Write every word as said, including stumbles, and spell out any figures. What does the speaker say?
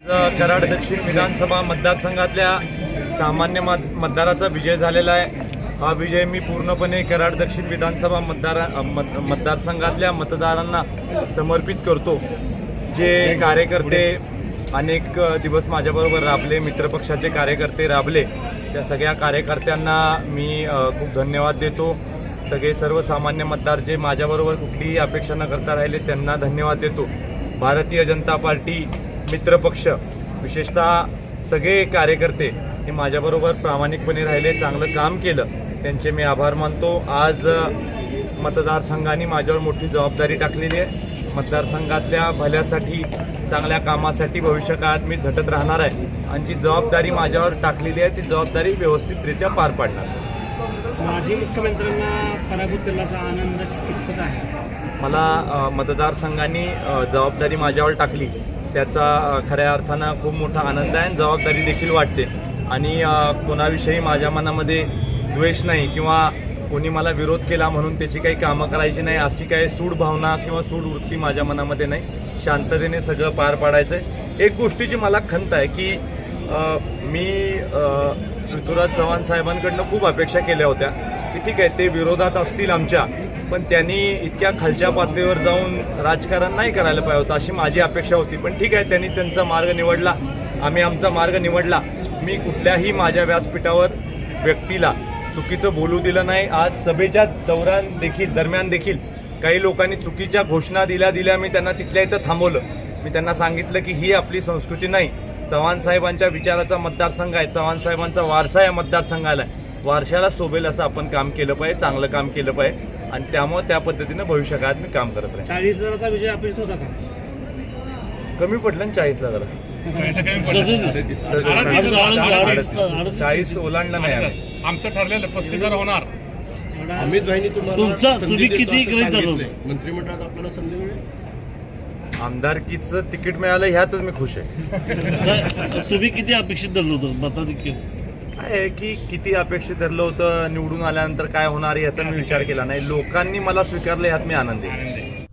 कराड दक्षिण विधानसभा मतदारसंघातल्या सामान्य मतदाराचा विजय झालेला आहे। हा विजय मी पूर्णपणे कराड दक्षिण विधानसभा मतदार मतदारसंघातल्या मतदारांना समर्पित करतो। जे कार्यकर्ते अनेक दिवस माझ्याबरोबर राबले, मित्रपक्षाचे कार्यकर्ते राबले, त्या सगळ्या कार्यकर्त्यांना मी खूप धन्यवाद देतो। सगळे सर्वसामान्य मतदार जे माझ्याबरोबर कुठलीही अपेक्षा न करता राहिले त्यांना धन्यवाद देतो। भारतीय जनता पार्टी मित्रपक्ष विशेषतः सगळे कार्यकर्ते हे माझ्याबरोबर प्रामाणिकपणे राहिले, चांगलं काम केलं, त्यांचे मी आभार मानतो। आज मतदारसंघाने माझ्यावर मोठी जबाबदारी टाकलेली आहे। मतदारसंघातल्या भल्यासाठी, चांगल्या कामासाठी भविष्यकाळात मी झटत राहणार आहे आणि जी जबाबदारी माझ्यावर टाकलेली आहे ती जबाबदारी व्यवस्थितरित्या पार पाडणार। माजी मुख्यमंत्र्यांना पराभूत केल्याचा आनंद कितपत आहे? मला मतदारसंघाने जबाबदारी माझ्यावर टाकली त्याचा खऱ्या अर्थानं खूप मोठा आनंद आहे, जबाबदारी देखील वाटते आणि कोणाविषयी माझ्या मनामध्ये द्वेष नाही किंवा कोणी मला विरोध केला म्हणून त्याची काही कामं करायची नाही अशी काही सूड भावना किंवा सूड वृत्ती माझ्या मनामध्ये नाही। शांततेने सगळं पार पाडायचं आहे। एक गोष्टीची मला खंत आहे की मी ऋतुराज चव्हाण साहेबांकडनं खूप अपेक्षा केल्या होत्या की ठीक आहे ते विरोधात असतील आमच्या, पण त्यांनी इतक्या खालच्या पातळीवर जाऊन राजकारण नाही करायला पाहिजे होतं अशी माझी अपेक्षा होती। पण ठीक आहे, त्यांनी त्यांचा मार्ग निवडला, आम्ही आमचा मार्ग निवडला। मी कुठल्याही माझ्या व्यासपीठावर व्यक्तीला चुकीचं बोलू दिलं नाही। आज सभेच्या दौऱ्यान देखील दरम्यान देखील काही लोकांनी चुकीच्या घोषणा दिल्या दिल्या मी त्यांना तिथल्या इथं थांबवलं। मी त्यांना सांगितलं की ही आपली संस्कृती नाही। चव्हाण साहेबांच्या विचाराचा मतदारसंघ आहे, चव्हाण साहेबांचा वारसा या मतदारसंघाला आहे, वारशाला शोभेल असं आपण काम केलं पाहिजे, चांगलं काम केलं पाहिजे आणि त्यामुळे त्या पद्धतीनं भविष्यकाळात मी काम करत राहील। चाळीस हजाराचा विजय अपेक्षित होता का? कमी पडलं ना चाळीसला जरा, चाळीस ओलांडलं नाही आम्ही, आमचं ठरलेलं पस्तीस हजार होणार। अमित भाईंनी तुमचा तुम्ही किती मंत्रिमंडळात आपल्याला संधी मिळेल? आमदारकीचं तिकीट मिळालं ह्यातच मी खुश आहे। तुम्ही किती अपेक्षित धरलं होतं मताधिक्य? काय आहे की किती अपेक्षित धरलं होतं, निवडून आल्यानंतर काय होणार याचा मी विचार केला नाही। लोकांनी मला स्वीकारलं ह्यात मी आनंदी आहे।